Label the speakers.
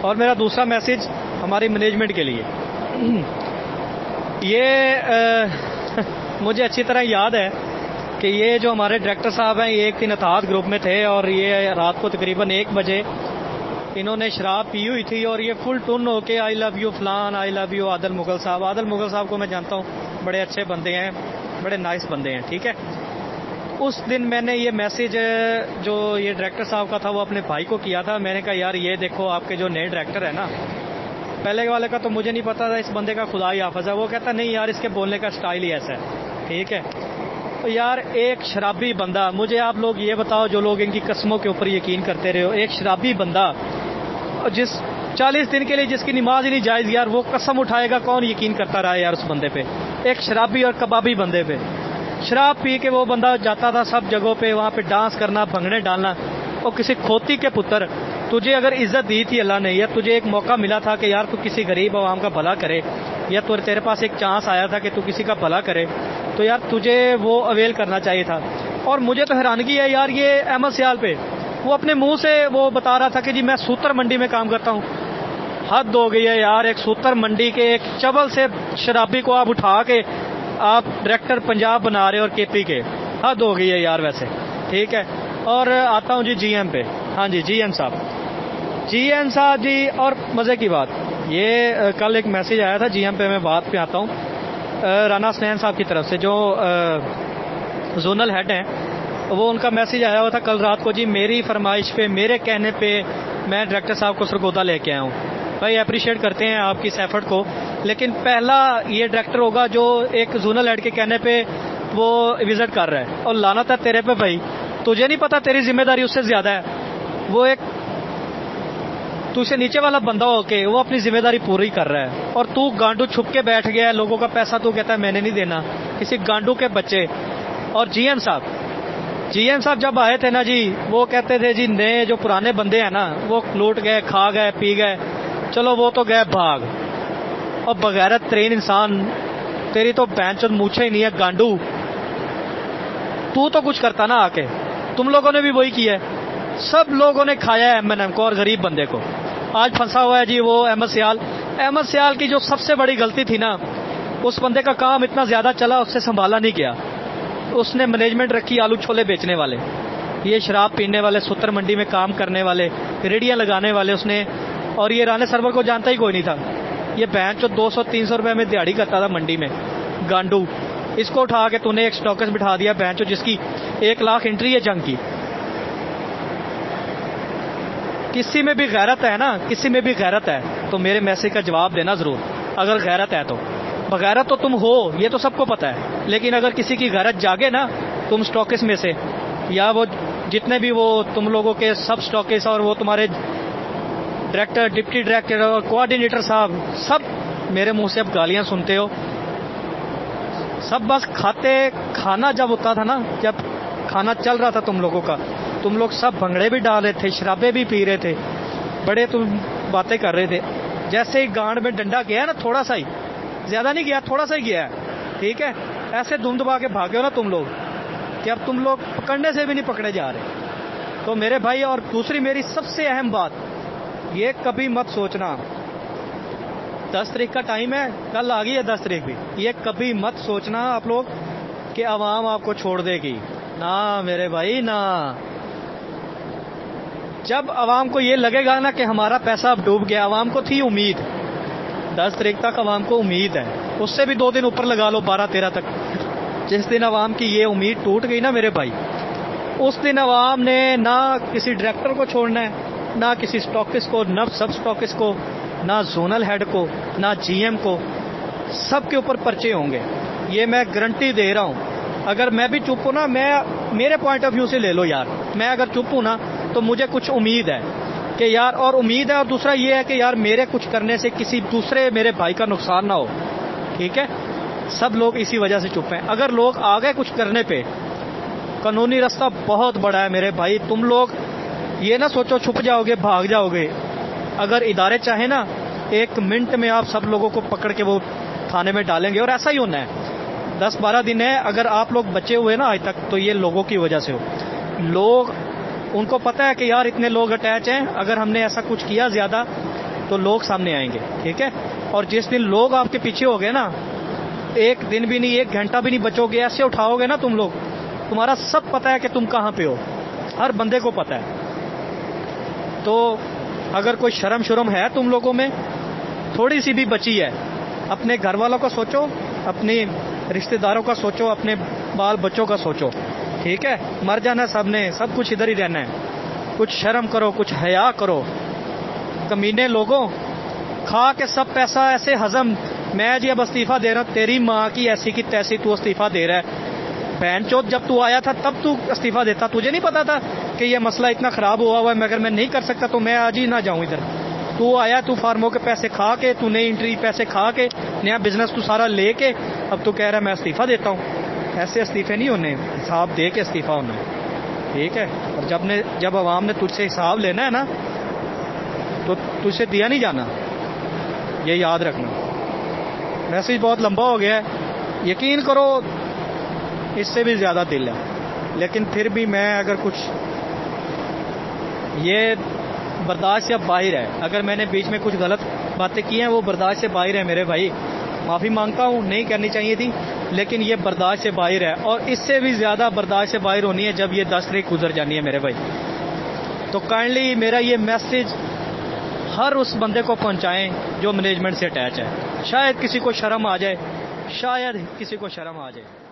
Speaker 1: اور میرا دوسرا میسج ہماری مینجمنٹ کے لیے، یہ مجھے اچھی طرح یاد ہے کہ یہ جو ہمارے ڈائریکٹر صاحب ہیں، یہ ایک دن اتحاد گروپ میں تھے اور یہ رات کو تقریباً 1 بجے انہوں نے شراب پی ہوئی تھی اور یہ فل ٹون ہو کے آئی لو یو فلان، آئی لو یو عادل مغل صاحب. عادل مغل صاحب کو میں جانتا ہوں، بڑے اچھے بندے ہیں، بڑے نائس بندے ہیں، ٹھیک ہے. اس دن میں نے یہ میسج جو یہ ڈائریکٹر صاحب کا تھا وہ اپنے بھائی کو کیا تھا. میں نے کہا یار یہ دیکھو آپ کے جو نئے ڈائریکٹر ہیں نا، پہلے والے کا تو مجھے نہیں پتا تھا، اس بندے کا خدا ہی حافظ ہے. وہ کہتا نہیں یار اس کے بولنے کا سٹائل ہی ایسا ہے، ٹھیک ہے. تو یار ایک شرابی بندہ، مجھے آپ لوگ یہ بتاؤ جو لوگ ان کی قسموں کے اوپر یقین کرتے رہے ہو، ایک شرابی بندہ جس 40 دن کے لیے جس کی نماز ہی نہیں جائز، یار وہ قسم اٹھائے گا، کون یقین کرتا رہا ہے یار اس بندے پہ، ایک شرابی اور کبابی بندے پہ. شراب پی کے وہ بندہ جاتا تھا سب جگہوں پہ، وہاں پہ ڈانس کرنا، بھنگڑے ڈالنا. اور کسی کھوتی کے پتر، تجھے اگر عزت دی تھی اللہ نے، یا تجھے ایک موقع ملا تھا کہ یار تو کسی غریب عوام کا بھلا کرے، یا تیرے پاس ایک چانس آیا تھا کہ تو کسی کا بھلا کرے، تو یار تجھے وہ اویل کرنا چاہیے تھا. اور مجھے تو حیرانگی ہے یار، یہ احمد سیال پہ وہ اپنے منہ سے وہ بتا رہا تھا کہ جی میں سوتر منڈی میں کام کرتا ہوں. حد ہو گئی ہے یار، ایک سوتر منڈی کے ایک چبل سے شرابی کو آپ اٹھا کے آپ ڈائریکٹر پنجاب بنا رہے اور کے پی کے، حد ہو گئی ہے یار ویسے، ٹھیک ہے. اور آتا ہوں جی ایم پہ. ہاں جی ایم صاحب، ایم صاحب جی. اور مزے کی بات یہ کل ایک میسج آیا تھا ایم پہ، میں بات پہ آتا ہوں. رانا حسنین صاحب کی طرف سے جو زونل ہیڈ ہیں، وہ ان کا میسج آیا ہوا تھا کل رات کو، جی میری فرمائش پہ، میرے کہنے پہ میں ڈائریکٹر صاحب کو سرگودا لے کے آیا ہوں. بھائی اپریشیٹ کرتے ہیں آپ کی اس ایفرٹ کو، لیکن پہلا یہ ڈائریکٹر ہوگا جو ایک زونل ہیڈ کے کہنے پہ وہ وزٹ کر رہا ہے. اور لعنت ہے تیرے پہ بھائی، تجھے نہیں پتا تیری ذمہ داری اس سے زیادہ ہے. وہ ایک تو سے نیچے والا بندہ ہو کے وہ اپنی ذمہ داری پوری کر رہا ہے، اور تو گانڈو چھپ کے بیٹھ گیا ہے. لوگوں کا پیسہ تو کہتا ہے میں نے نہیں دینا، کسی گانڈو کے بچے. اور ایم صاحب جب آئے تھے نا جی، وہ کہتے تھے جی نئے جو پرانے بندے ہیں نا وہ لوٹ گئے، کھا گئے، پی گئے، چلو وہ تو گئے بھاگ. اور بغیرت ترین انسان، تیری تو بہن چود مونچھے ہی نہیں ہے گانڈو. تو کچھ کرتا نا آ کے، تم لوگوں نے بھی وہی کیا ہے. سب لوگوں نے کھایا ہے ایم کو اور غریب بندے کو. آج پھنسا ہوا ہے جی وہ احمد سیال کی جو سب سے بڑی غلطی تھی نا، اس بندے کا کام اتنا زیادہ چلا، اس سے سنبھالا نہیں گیا. اس نے مینجمنٹ رکھی آلو چھولے بیچنے والے، یہ شراب پینے والے، ستر منڈی میں کام کرنے والے، ریڑیاں لگانے والے اس نے. اور یہ رانے سرور کو جانتا ہی کوئی نہیں تھا. یہ بہن جو 200-300 روپے میں دیہڑی کرتا تھا منڈی میں، گانڈو. اس کو اٹھا کے تو نے ایک سٹاکس بٹھا دیا بہن جس کی 1 لاکھ انٹری ہے جنگ کی. کسی میں بھی غیرت ہے نا، کسی میں بھی غیرت ہے تو میرے میسج کا جواب دینا ضرور، اگر غیرت ہے تو. بغیرت تو تم ہو یہ تو سب کو پتا ہے، لیکن اگر کسی کی غیرت جاگے نا، تم سٹاکس میں سے یا وہ جتنے بھی وہ تم لوگوں کے سب سٹاکس اور وہ تمہارے ڈائریکٹر، ڈپٹی ڈائریکٹر اور کوآرڈینیٹر صاحب، سب میرے منہ سے اب گالیاں سنتے ہو. سب بس کھانا جب ہوتا تھا نا، جب کھانا چل رہا تھا تم لوگوں کا، تم لوگ سب بھنگڑے بھی ڈال رہے تھے، شرابیں بھی پی رہے تھے، بڑے تم باتیں کر رہے تھے. جیسے ہی گانڈ میں ڈنڈا گیا نا، تھوڑا سا ہی، زیادہ نہیں گیا، تھوڑا سا ہی گیا ہے، ٹھیک ہے، ایسے دم دبا کے بھاگے ہو نا تم لوگ کہ اب تم لوگ پکڑنے سے بھی نہیں پکڑے جا رہے. تو میرے بھائی، اور دوسری میری سب سے اہم بات یہ، کبھی مت سوچنا 10 تاریخ کا ٹائم ہے، کل آ گئی ہے 10 تاریخ بھی، یہ کبھی مت سوچنا آپ لوگ کہ عوام آپ کو چھوڑ دے گی. نہ میرے بھائی نہ. جب عوام کو یہ لگے گا نا کہ ہمارا پیسہ اب ڈوب گیا، عوام کو تھی امید، 10 تاریخ تک عوام کو امید ہے، اس سے بھی 2 دن اوپر لگا لو، 12-13 تک. جس دن عوام کی یہ امید ٹوٹ گئی نا میرے بھائی، اس دن عوام نے نہ کسی ڈائریکٹر کو چھوڑنا ہے، نہ کسی سٹاکس کو، نہ سب سٹاکس کو، نہ زونل ہیڈ کو، نہ ایم کو. سب کے اوپر پرچے ہوں گے، یہ میں گارنٹی دے رہا ہوں. اگر میں بھی چپ ہوں نا، میرے پوائنٹ آف ویو سے لے لو یار، میں اگر چپ ہوں نا تو مجھے کچھ امید ہے کہ یار، اور امید ہے، اور دوسرا یہ ہے کہ یار میرے کچھ کرنے سے کسی دوسرے میرے بھائی کا نقصان نہ ہو، ٹھیک ہے. سب لوگ اسی وجہ سے چپ ہیں. اگر لوگ آ گئے کچھ کرنے پہ، قانونی راستہ بہت بڑا ہے میرے بھائی. تم لوگ یہ نہ سوچو چھپ جاؤ گے، بھاگ جاؤ گے. اگر ادارے چاہیں نا، 1 منٹ میں آپ سب لوگوں کو پکڑ کے وہ تھانے میں ڈالیں گے، اور ایسا ہی ہونا ہے. 10-12 دن ہے، اگر آپ لوگ بچے ہوئے نا آج تک، تو یہ لوگوں کی وجہ سے ہو. لوگ، ان کو پتا ہے کہ یار اتنے لوگ اٹیچ ہیں، اگر ہم نے ایسا کچھ کیا زیادہ تو لوگ سامنے آئیں گے. ٹھیک ہے. اور جس دن لوگ آپ کے پیچھے ہو گئے نا, ایک دن بھی نہیں, ایک گھنٹہ بھی نہیں بچو گے, ایسے اٹھاؤ گے نا تم لوگ, تمہارا سب پتہ ہے کہ تم کہاں پہ ہو, ہر بندے کو پتہ ہے. تو اگر کوئی شرم ہے تم لوگوں میں, تھوڑی سی بھی بچی ہے, اپنے گھر والوں کا سوچو, اپنے رشتہ داروں کا سوچو, اپنے بال بچوں کا سوچو. ٹھیک ہے. مر جانا سب نے, سب کچھ ادھر ہی رہنا ہے. کچھ شرم کرو, کچھ حیا کرو. کمینے لوگوں, کھا کے سب پیسہ ایسے ہضم, میں جی اب استعفیٰ دے رہا ہوں, تیری ماں کی ایسی کی تیسی تو استعفیٰ دے رہا ہے. بہن چوت جب تو آیا تھا تب تو استعفیٰ دیتا, تجھے نہیں پتا تھا کہ یہ مسئلہ اتنا خراب ہوا ہے, اگر میں نہیں کر سکتا تو میں آج ہی نہ جاؤں ادھر. تو آیا, تو فارموں کے پیسے کھا کے, تو نئی انٹری پیسے کھا کے, نیا بزنس تو سارا لے کے, اب تو کہہ رہا ہے میں استعفیٰ دیتا ہوں. ایسے استعفے نہیں ہونے, حساب دے کے استعفیٰ ہونا ہے. ٹھیک ہے. اور جب عوام نے تجھ سے حساب لینا ہے نا, تو تجھ سے دیا نہیں جانا, یہ یاد رکھنا. میسج بہت لمبا ہو گیا ہے, یقین کرو اس سے بھی زیادہ دل ہے, لیکن پھر بھی میں اگر کچھ, یہ برداشت سے باہر ہے. اگر میں نے بیچ میں کچھ غلط باتیں کی ہیں وہ برداشت سے باہر ہے میرے بھائی, معافی مانگتا ہوں, نہیں کرنی چاہیے تھی, لیکن یہ برداشت سے باہر ہے. اور اس سے بھی زیادہ برداشت سے باہر ہونی ہے جب یہ 10 تاریخ گزر جانی ہے میرے بھائی. تو کائنڈلی میرا یہ میسج ہر اس بندے کو پہنچائیں جو مینجمنٹ سے اٹیچ ہے. شاید کسی کو شرم آ جائے, شاید کسی کو شرم آ جائے.